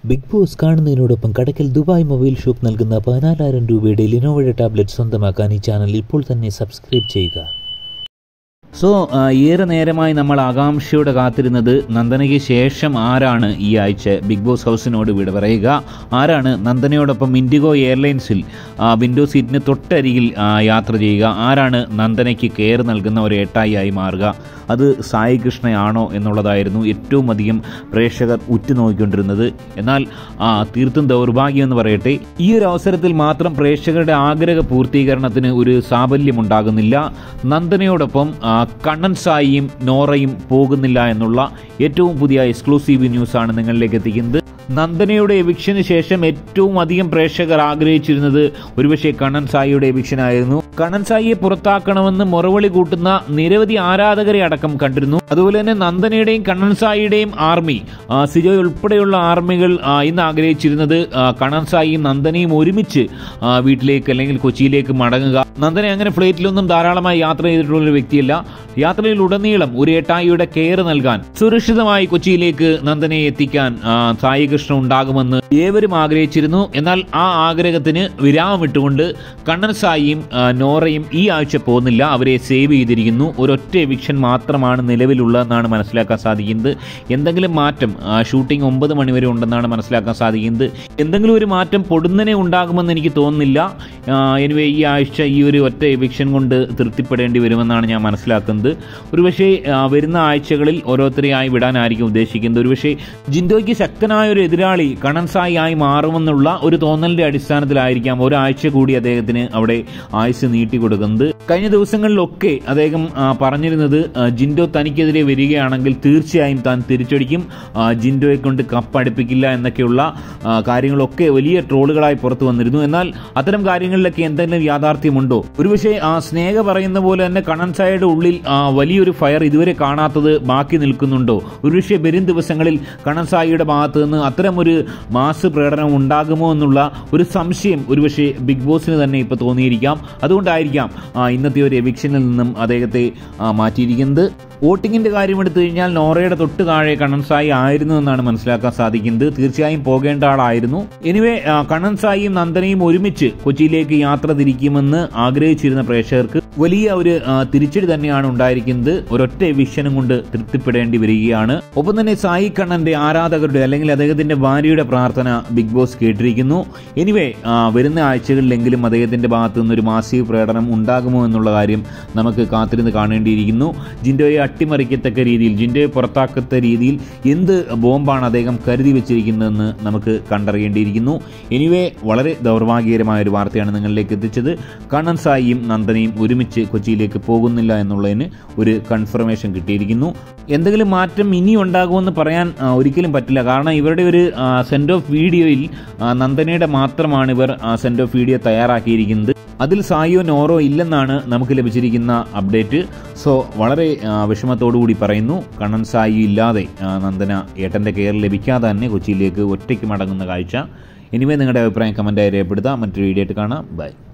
Big boss കാണുന്നതിനോടൊപ്പം Kadakkal Dubai mobile shop നൽകുന്ന 14,000 രൂപയുടെ ലിനോവയുടെ ടാബ്ലറ്റ് സ്വന്തമാക്കാൻ ഈ ചാനൽ ഇപ്പോൾ തന്നെ സബ്സ്ക്രൈബ് ചെയ്യുക. ഏറെ നേരമായി നമ്മൾ ആകാംക്ഷയോടെ കാത്തിരുന്നത് നന്ദനയ്ക്ക് ശേഷം ആരാണ് ഈ ആഴ്ച ബിഗ് ബോസ് ഹൗസിനോട് വിട പറയുക, ആരാണ് നന്ദനയോടൊപ്പം ഇൻഡിഗോ എയർലൈൻസിൽ വിൻഡോ സീറ്റിന് തൊട്ടരികിൽ യാത്ര ചെയ്യുക, ആരാണ് നന്ദനയ്ക്ക് കെയർ നൽകുന്ന ഒരു ഏട്ടായി മാറുക, അത് സായി കൃഷ്ണയാണോ എന്നുള്ളതായിരുന്നു ഏറ്റവും അധികം പ്രേക്ഷകർ ഉറ്റുനോക്കിക്കൊണ്ടിരുന്നത്. എന്നാൽ തീർത്തും ദൗർഭാഗ്യമെന്ന് പറയട്ടെ, ഈ ഒരു അവസരത്തിൽ മാത്രം പ്രേക്ഷകരുടെ ആഗ്രഹ പൂർത്തീകരണത്തിന് ഒരു സാഫല്യമുണ്ടാകുന്നില്ല. നന്ദനയോടൊപ്പം കണ്ണൻ സായിയും നോറയും പോകുന്നില്ല എന്നുള്ള ഏറ്റവും പുതിയ എക്സ്ക്ലൂസീവ് ന്യൂസാണ് നിങ്ങളിലേക്ക് എത്തിക്കുന്നത്. നന്ദനയുടെ എവിക്ഷന് ശേഷം ഏറ്റവും അധികം പ്രേക്ഷകർ ആഗ്രഹിച്ചിരുന്നത് ഒരുപക്ഷെ കണ്ണൻ സായിയുടെ എവിക്ഷനായിരുന്നു. കണ്ണൻ സായിയെ പുറത്താക്കണമെന്ന് മുറവിളി കൂട്ടുന്ന നിരവധി ആരാധകരെ അടക്കം കണ്ടിരുന്നു. അതുപോലെ തന്നെ നന്ദനയുടെയും കണ്ണൻ സായിയുടെയും ആർമി, സിജോയ് ഉൾപ്പെടെയുള്ള ആർമികൾ ഇന്ന് ആഗ്രഹിച്ചിരുന്നത് കണ്ണൻ സായിയും നന്ദനയും ഒരുമിച്ച് വീട്ടിലേക്ക് അല്ലെങ്കിൽ കൊച്ചിയിലേക്ക് മടങ്ങുക. നന്ദന അങ്ങനെ ഫ്ലൈറ്റിലൊന്നും ധാരാളമായി യാത്ര ചെയ്തിട്ടുള്ള ഒരു വ്യക്തിയല്ല. യാത്രയിൽ ഉടനീളം ഒരു ഏട്ടായിയുടെ കെയർ നൽകാൻ, സുരക്ഷിതമായി കൊച്ചിയിലേക്ക് നന്ദനയെ എത്തിക്കാൻ സായി കൃഷ്ണ ഉണ്ടാകുമെന്ന് ഏവരും ആഗ്രഹിച്ചിരുന്നു. എന്നാൽ ആ ആഗ്രഹത്തിന് വിരാമമിട്ടുകൊണ്ട് കണ്ണൻ സായിയും നോറയും ഈ ആഴ്ച പോകുന്നില്ല. അവരെ സേവ് ചെയ്തിരിക്കുന്നു. ഒരൊറ്റ എവിക്ഷൻ മാത്രമാണ് നിലവിലുള്ളതെന്നാണ് മനസ്സിലാക്കാൻ സാധിക്കുന്നത്. എന്തെങ്കിലും മാറ്റം, ഷൂട്ടിംഗ് 9 മണി വരെ ഉണ്ടെന്നാണ് മനസ്സിലാക്കാൻ സാധിക്കുന്നത്. എന്തെങ്കിലും ഒരു മാറ്റം പൊടുന്നനെ ഉണ്ടാകുമെന്ന് എനിക്ക് തോന്നുന്നില്ല. എനിവേ ഈ ആഴ്ച ഈ ഒരു ഒറ്റ എവിക്ഷൻ കൊണ്ട് തൃപ്തിപ്പെടേണ്ടി വരുമെന്നാണ് ഞാൻ മനസ്സിലാക്കുന്നത്. ഒരുപക്ഷെ വരുന്ന ആഴ്ചകളിൽ ഓരോരുത്തരെയായി വിടാനായിരിക്കും ഉദ്ദേശിക്കുന്നത്. ഒരുപക്ഷെ ജിൻഡോയ്ക്ക് ശക്തനായ ഒരു എതിരാളി കണ്ണൻ സായി ആയി മാറുമെന്നുള്ള ഒരു തോന്നലിന്റെ അടിസ്ഥാനത്തിലായിരിക്കാം ഒരാഴ്ച കൂടി അദ്ദേഹത്തിന് അവിടെ ആയുസ് നീട്ടിക്കൊടുക്കുന്നത്. കഴിഞ്ഞ ദിവസങ്ങളിലൊക്കെ അദ്ദേഹം പറഞ്ഞിരുന്നത് ജിൻഡോ തനിക്കെതിരെ വരികയാണെങ്കിൽ തീർച്ചയായും താൻ തിരിച്ചടിക്കും, ജിൻഡോയെ കൊണ്ട് കപ്പടുപ്പിക്കില്ല എന്നൊക്കെയുള്ള കാര്യങ്ങളൊക്കെ വലിയ ട്രോളുകളായി പുറത്തു വന്നിരുന്നു. എന്നാൽ അത്തരം കാര്യങ്ങളിലൊക്കെ എന്തെങ്കിലും യാഥാർത്ഥ്യമുണ്ടോ? ഒരുപക്ഷെ സ്നേഹ പറയുന്ന പോലെ തന്നെ കണ്ണൻ സായിയുടെ ഉള്ളിൽ വലിയൊരു ഫയർ ഇതുവരെ കാണാത്തത് ബാക്കി നിൽക്കുന്നുണ്ടോ? ഒരുപക്ഷെ വരും ദിവസങ്ങളിൽ കണ്ണൻ സായിയുടെ ഭാഗത്ത് നിന്ന് അത്തരം ഒരു മാസ് പ്രകടനം ഉണ്ടാകുമോ എന്നുള്ള ഒരു സംശയം ഒരുപക്ഷെ ബിഗ് ബോസിന് തന്നെ ഇപ്പോൾ തോന്നിയിരിക്കാം. അതുകൊണ്ടായിരിക്കാം ഇന്നത്തെ ഒരു എവിക്ഷനിൽ നിന്നും അദ്ദേഹത്തെ മാറ്റിയിരിക്കുന്നത്. വോട്ടിങ്ങിന്റെ കാര്യം എടുത്തു കഴിഞ്ഞാൽ നോറയുടെ തൊട്ട് താഴെ കണ്ണൻ സായി ആയിരുന്നു എന്നാണ് മനസ്സിലാക്കാൻ സാധിക്കുന്നത്. തീർച്ചയായും പോകേണ്ട ആളായിരുന്നു. എനിവേ കണ്ണൻ സായിയും നന്ദനയും ഒരുമിച്ച് കൊച്ചിയിലേക്ക് യാത്ര തിരിക്കുമെന്ന് ആഗ്രഹിച്ചിരുന്ന പ്രേക്ഷകർക്ക് വലിയ ഒരു തിരിച്ചടി തന്നെയാണ് ഉണ്ടായിരിക്കുന്നത്. ഒരൊറ്റ എവിക്ഷനും കൊണ്ട് തൃപ്തിപ്പെടേണ്ടി വരികയാണ്. ഒപ്പം തന്നെ സായി കണ്ണന്റെ ആരാധകരുടെ അല്ലെങ്കിൽ അദ്ദേഹത്തിന്റെ ഭാര്യയുടെ പ്രാർത്ഥന ബിഗ് ബോസ് കേട്ടിരിക്കുന്നു. എനിവേ വരുന്ന ആഴ്ചകളിലെങ്കിലും അദ്ദേഹത്തിന്റെ ഭാഗത്തു നിന്നൊരു മാസീവ് പ്രകടനം ഉണ്ടാകുമോ എന്നുള്ള കാര്യം നമുക്ക് കാത്തിരുന്ന് കാണേണ്ടിയിരിക്കുന്നു. ജിൻഡോയെ അട്ടിമറിക്കത്തക്ക രീതിയിൽ, ജിൻഡോയെ പുറത്താക്കത്ത രീതിയിൽ എന്ത് ബോംബാണ് അദ്ദേഹം കരുതി വെച്ചിരിക്കുന്നതെന്ന് നമുക്ക് കണ്ടറിയേണ്ടിയിരിക്കുന്നു. എനിവേ വളരെ ദൗർഭാഗ്യകരമായ ഒരു വാർത്തയാണ് നിങ്ങളിലേക്ക് എത്തിച്ചത്. കണ്ണൻ സായിയും നന്ദനയും ഒരുമിച്ച് കൊച്ചിയിലേക്ക് പോകുന്നില്ല എന്നുള്ളതിന് ഒരു കൺഫർമേഷൻ കിട്ടിയിരിക്കുന്നു. എന്തെങ്കിലും മാറ്റം ഇനി ഉണ്ടാകുമെന്ന് പറയാൻ ഒരിക്കലും പറ്റില്ല. കാരണം ഇവരുടെ ഒരു സെൻഡ് ഓഫ് വീഡിയോയിൽ നന്ദനയുടെ മാത്രമാണ് ഇവർ സെൻഡ് ഓഫ് വീഡിയോ തയ്യാറാക്കിയിരിക്കുന്നത്. അതിൽ സായിയോ നോറോ ഇല്ലെന്നാണ് നമുക്ക് ലഭിച്ചിരിക്കുന്ന അപ്ഡേറ്റ്. വളരെ വിഷമത്തോടു കൂടി പറയുന്നു, കണ്ണൻ സായി ഇല്ലാതെ നന്ദന ഏട്ടൻ്റെ കെയർ ലഭിക്കാതെ തന്നെ കൊച്ചിയിലേക്ക് ഒറ്റയ്ക്ക് മടങ്ങുന്ന കാഴ്ച. എനിവേ നിങ്ങളുടെ അഭിപ്രായം കമൻറ്റായി രേഖപ്പെടുത്താം. മറ്റൊരു വീഡിയോ ആയിട്ട് കാണാം. ബൈ.